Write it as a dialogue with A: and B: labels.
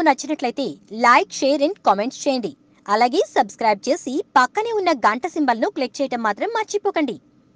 A: నచ్చినట్లయితే like, share and comments చేయండి. అలాగే సబ్స్క్రైబ్ చేసి పక్కనే ఉన్న గంట సింబల్ను క్లిక్ చేయడం మాత్రం మర్చిపోకండి.